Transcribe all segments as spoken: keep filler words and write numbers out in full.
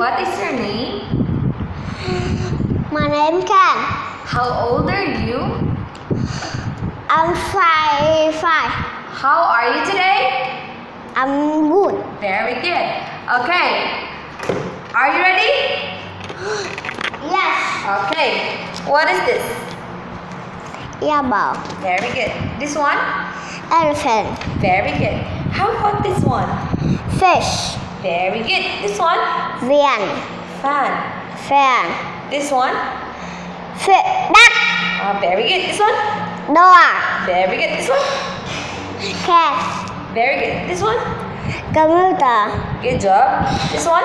what is your name? My name Ken. How old are you? I'm five. Five. How are you today? I'm good. Very good. Okay. Are you ready? Yes. Okay. What is this? Yellow. Very good. This one? Elephant. Very good. How about this one? Fish. Very good. This one? Van. Fan. Fan. This one? Fish. Duck. Uh, very good. This one? Dog. Very good. This one? Cat. Very good. This one? Computer. Good job. This one?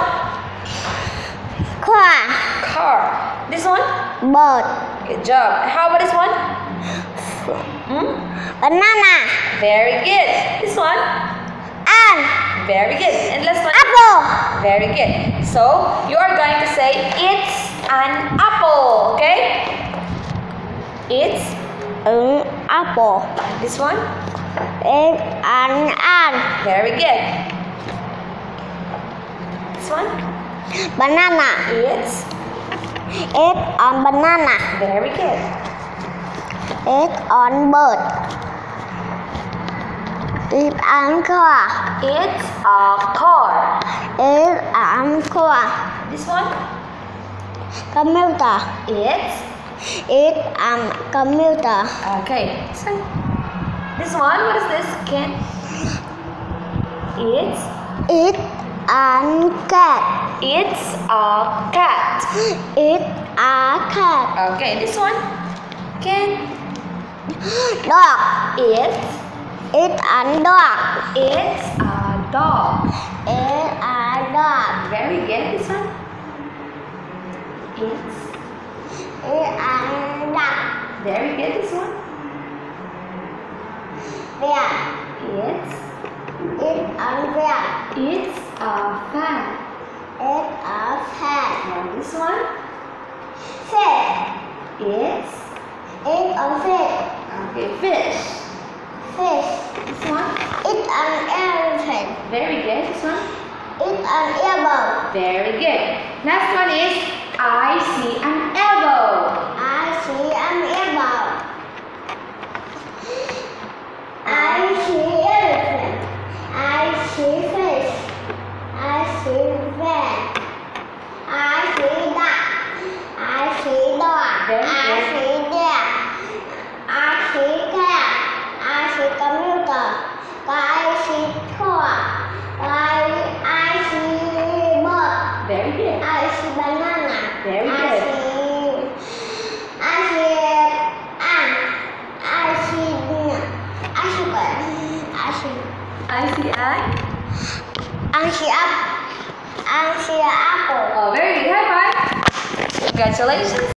Car. Car. This one? Bird. Good job. How about this one? Hmm? Banana. Very good. This one? And Very good. And last one? apple. Very good. So, you are going to say, it's an apple. Okay? It's An apple. this one? It's an ant. Very good. This one? Banana. It's It's on banana. very good. It's on bird. It's on car. It's a car. It's on car. This one? Computer. It's It's on computer. okay. This one? This one? What is this? Can it's It's on cat. it's a cat. It's a cat. Okay. This one? Can Dog. it's It's on dog. it's a dog. It's a dog. Very good. This one? It's It's on duck. very good. This one? Bear. It's It's on bear. it's a fan. It's a cat. And this one? Fish. It's It's on fish. okay. Fish. Fish. This one? It's an elephant. Very good. This one? It's an elbow. Very good. Last one is I see an elbow. I see an elbow. I see elephant. I see fish. I see van. I see duck. I see dog. Very I good. see deer. I see cat. I see computer. I see car. I I see bird. Very good. I see banana. Very I good. see I see ant. I see I see bird. I see I see an. I see up. I see apple. Oh, very good. High five. Congratulations.